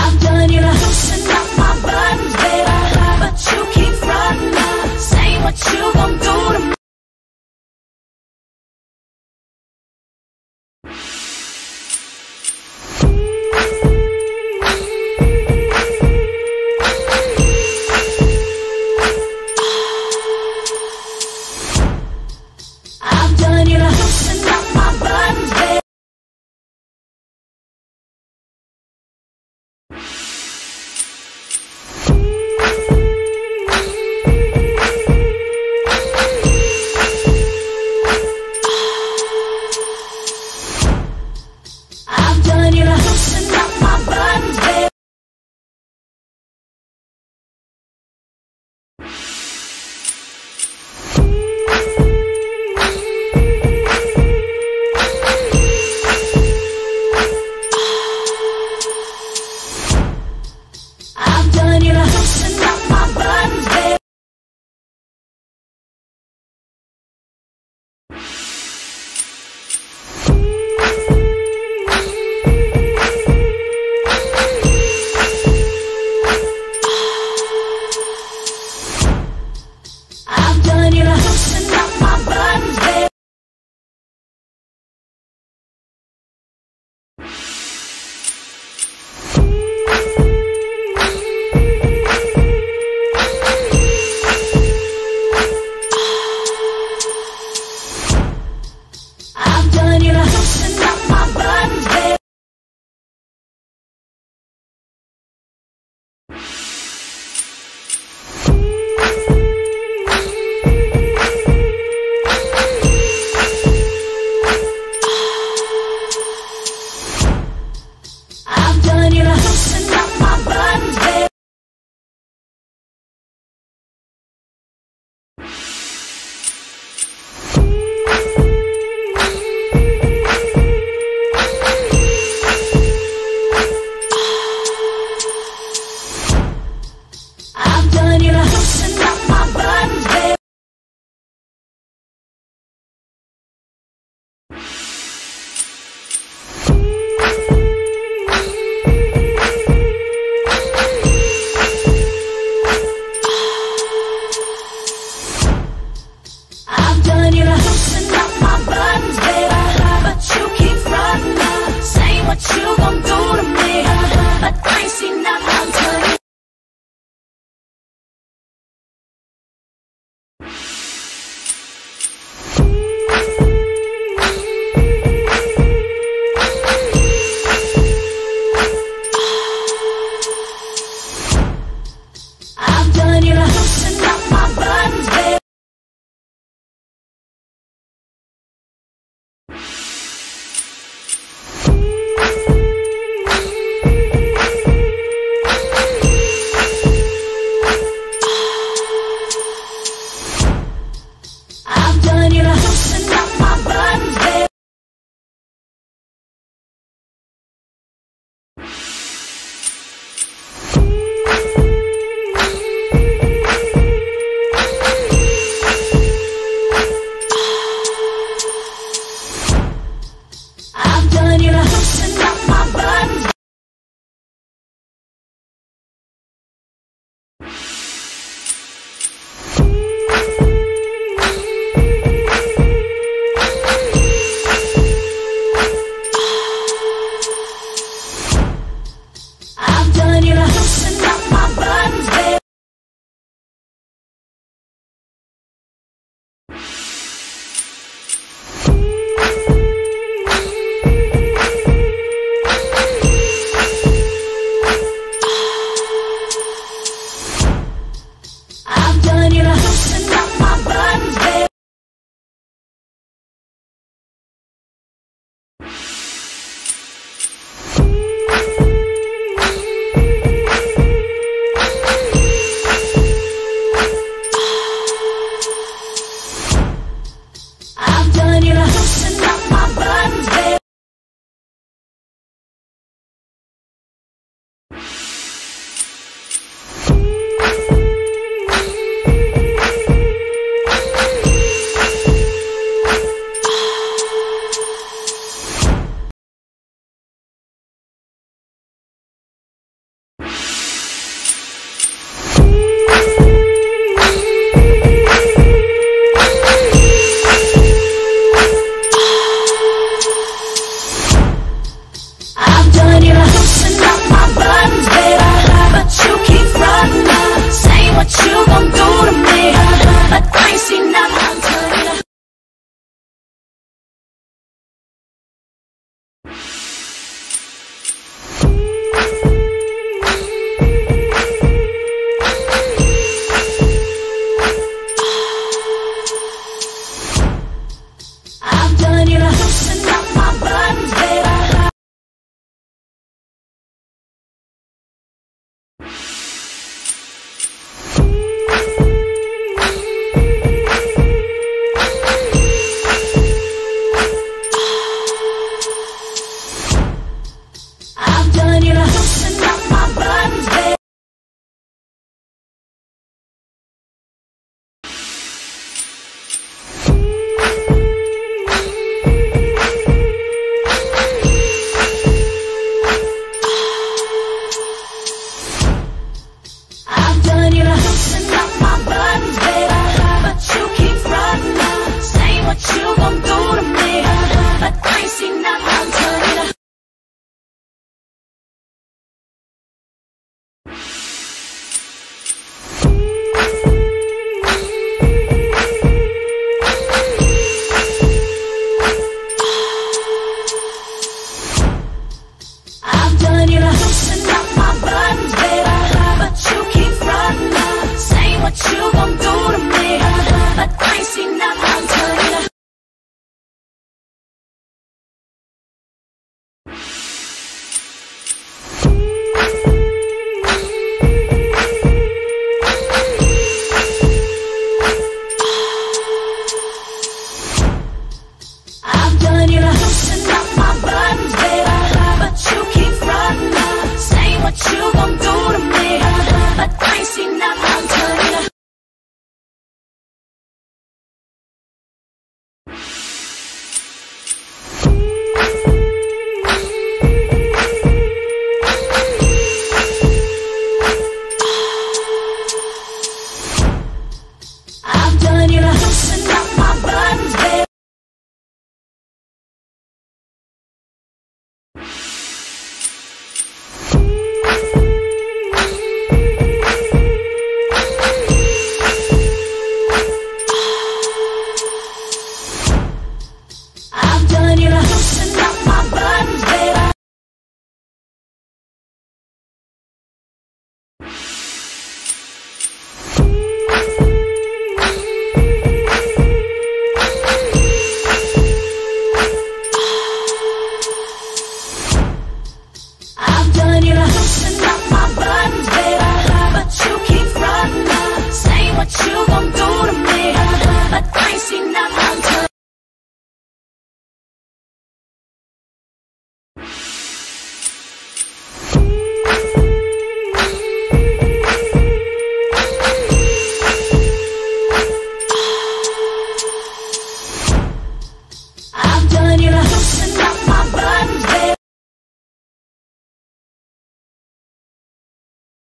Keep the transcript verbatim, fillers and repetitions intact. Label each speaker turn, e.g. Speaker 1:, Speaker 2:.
Speaker 1: I've done you to loosen up my buttons, baby, but you keep frontin', saying what you gon' do to me. I've done you to loosen up my buttons, baby. I've done you to loosen up my buttons, baby. I've done you to loosen up my buttons, baby. I've done you to loosen up my buttons, baby. I've done you to loosen up my buttons, baby. I've done you to loosen up my buttons, baby. I've done you to loosen up my buttons, baby. Loosen up my buttons, baby, but you keep frontin', saying what you